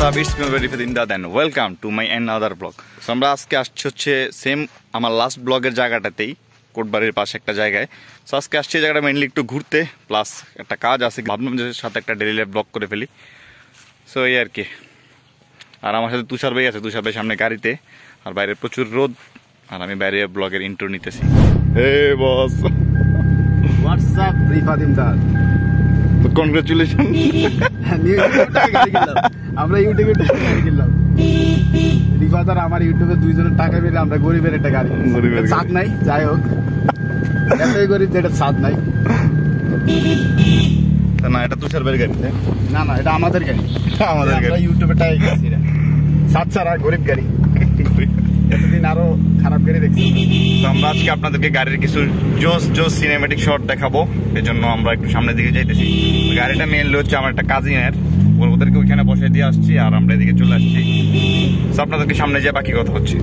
up? It's me Rifat Imdad and welcome to my another vlog. So আমরা আজকে আসছি হচ্ছে সেম আমার লাস্ট ব্লগের জায়গাটাতেই, কোটবাড়ির পাশে একটা জায়গায়। সো আজকে আসছি এই জায়গাটা মেইনলি একটু ঘুরতে, প্লাস একটা কাজ আছে, ভাবলাম যে সাথে একটা ডেইলি লাইফ ব্লগ করে ফেলি। সো এই আর কি। আর আমার সাথে তুষার ভাই আছে, তুষার ভাই সামনে গাড়িতে, আর বাইরে প্রচুর রোদ, আর আমি বাইরে ব্লগের ইন্ট্রো নিতেছি। Hey boss, what's up Rifat Imdad. Congratulation. আমরা ইউটিউবে গেলাম, রিফাত আর আমার ইউটিউবে দুইজনের টাকা পেলে আমরা গরিবের একটা গাড়ি, স্বাদ নাই, যাই হোক এতই গরিব যেটা স্বাদ নাই। না এটা তুষার ভাইয়ের গাড়ি, না না এটা আমাদের গাড়ি, আমাদের গাড়ি। ইউটিউবে টাকা গেছি, স্বাদ ছাড়া গরিব গাড়ি। এতদিন আরো খারাপ গাড়ি দেখছি। তো আমরা আজকে আপনাদেরকে গাড়ির কিছু জোস জোস সিনেমেটিক শট দেখাবো, এজন্য আমরা একটু সামনের দিকে যাইতেছি। গাড়িটা মেইনলি হচ্ছে আমার একটা কাজিনের, ওদেরকে ওইখানে বসে দিয়ে আসছি, আর আমরা এদিকে চলে আসছি। তো আপনাদেরকে সামনে যেয়ে বাকি কথা হচ্ছে।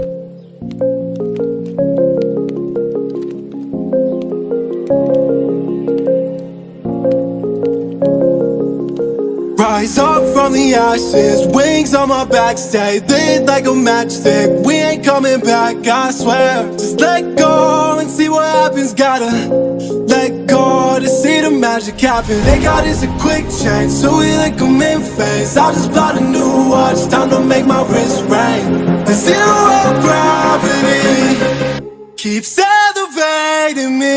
Rise up from the ashes, wings on my back, stay lit like a matchstick. We ain't coming back, I swear. Just let go and see what happens. Gotta let go to see the magic happen. They got us a quick change, so we like them in phase. I just bought a new watch, time to make my wrist ring. The zero gravity keeps elevating me.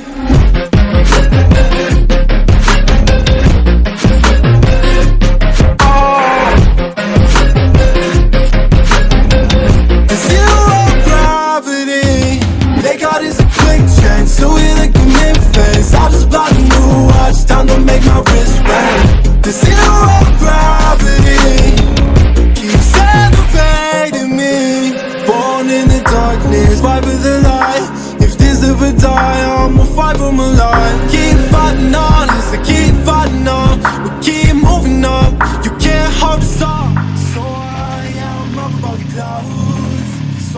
So we like them in phase. I just bought a new watch, time to make my wrist ring. The zero gravity keeps elevating me. Born in the darkness, fight with the light. If this ever die, I'ma fight for my life. Keep fighting on, yes, I keep fighting on. We keep moving up, you can't hold us up. So I am up above the clouds. So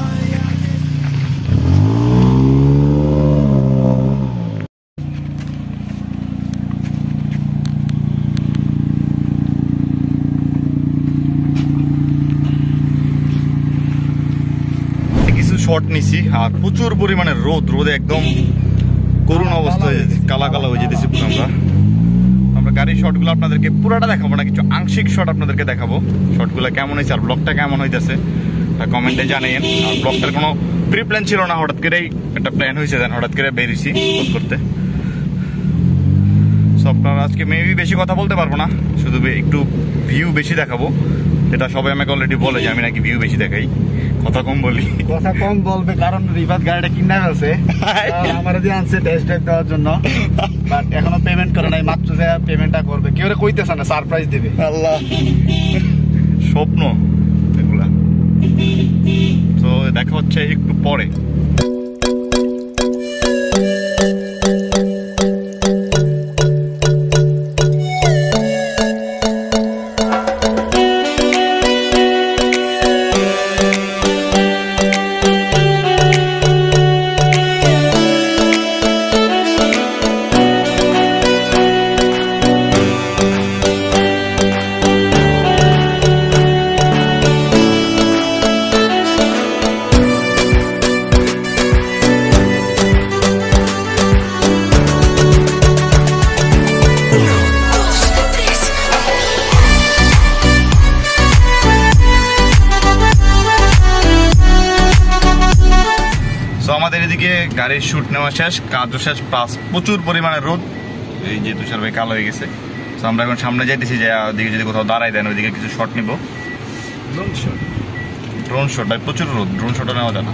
short নিছি, আর প্রচুর পরিমাণে রোদে একদম করুণ অবস্থা হয়ে যেতেছে, কালা কালা হয়ে যেতেছি পুরো। আমরা গাড়ির শর্টগুলো আপনাদেরকে পুরোটা দেখাবো না, কিছু আংশিক শর্ট আপনাদেরকে দেখাবো। শর্টগুলো কেমন হয়েছে আর ব্লগটা কেমন হইতেছে তা কমেন্টে জানাইন। আর ব্লগটার কোনো প্রি প্ল্যান ছিল না, হঠাৎ করেই একটা প্ল্যান হয়েছে, দেন হঠাৎ করে বেরিয়েছি করতে। সো আপনারা আজকে মেবি বেশি কথা বলতে পারবো না, শুধু একটু ভিউ বেশি দেখাবো। এটা সবাই আমাকে অলরেডি বলে যে আমি নাকি ভিউ বেশি দেখাই, কথা কম বলি। কথা কম বলবে কারণ রিফাত গাড়িটা কিনে ফেলছে, আমার দিয়ে আনছে টেস্ট ড্রাইভ দেওয়ার জন্য, বাট এখনো পেমেন্ট করে নাই, মাত্র যে পেমেন্টটা করবে। কেউ কইতেছে না, সারপ্রাইজ দিবে। আল্লাহ, স্বপ্ন এগুলা। তো দেখা হচ্ছে একটু পরে। আমাদের এদিকে গাড়ির শুট নেওয়া শেষ, কাজও শেষ, প্লাস প্রচুর পরিমাণে রোদ। এই যে তুষার ভাই কালো হয়ে গেছে। তো আমরা এখন সামনে যাইতেছি, যে ওদিকে যদি কোথাও দাঁড়াই দেন ওইদিকে কিছু শট নিব। ড্রোন শট ভাই, প্রচুর রোদ, ড্রোন শটও নেওয়া যায় না।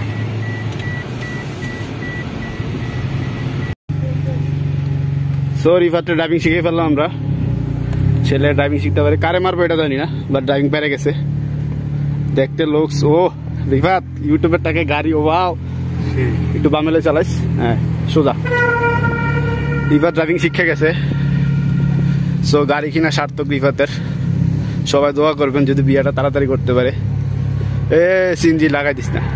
সো রিফাতটা ড্রাইভিং শিখে ফেললাম আমরা। ছেলে ড্রাইভিং শিখতে পারে, কারে মারবো এটা জানি না, বাট ড্রাইভিং পেরে গেছে। দেখতে লোক, ও রিফাত ইউটিউবের টাকে গাড়ি, ও ওয়াও, একটু বামেলে চালাইস, হ্যাঁ সোজা। রিফাত ড্রাইভিং শিখে গেছে। সো গাড়ি কিনা সার্থক রিফাতের। সবাই দোয়া করবেন যদি বিয়েটা তাড়াতাড়ি করতে পারে। এ সিএনজি লাগাই দিস না।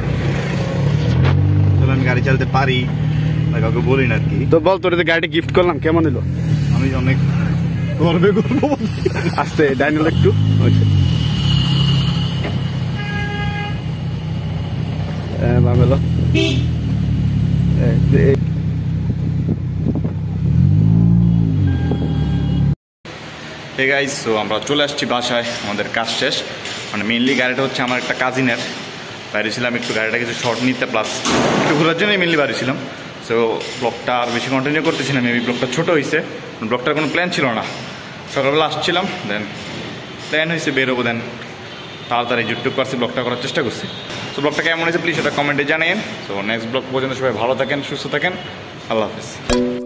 আমি গাড়ি চালাতে পারি, কাউকে বলি না আর কি। তো বল, তোর গাড়িটা গিফট করলাম, কেমন হলো? আমি অনেক গর্বে গর্ব আস্তে ডাইনাল একটু বামেলো হে গাইস, সো আমরা চলে আসছি বাসায়, আমাদের কাজ শেষ। মানে মেনলি গাড়িটা হচ্ছে আমার একটা কাজিনের, বাইরে ছিলাম একটু গাড়িটা কিছু শর্ট নিতে প্লাস একটু ঘোরার জন্যই মেনলি বাড়ি ছিলাম। সো ব্লগটা আর বেশি কন্টিনিউ করতেছিলাম, মেবি ব্লগটা ছোটো হয়েছে, ব্লগটার কোনো প্ল্যান ছিল না। সকালবেলা আসছিলাম, দেন প্ল্যান হয়েছে বেরোবো, দেন তাড়াতাড়ি ইউটিউব পারছি ব্লগটা করার চেষ্টা করছি। সো ব্লগটা কেমন হয়েছে প্লিজ সেটা কমেন্টে জানিয়েন। তো নেক্সট ব্লগ পর্যন্ত সবাই ভালো থাকেন, সুস্থ থাকেন, আল্লাহ হাফিজ।